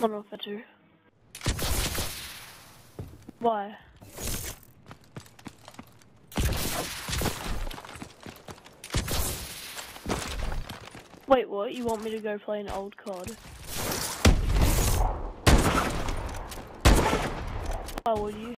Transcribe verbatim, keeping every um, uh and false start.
One off for two. Why? Wait, what? You want me to go play an old C O D? Why would you?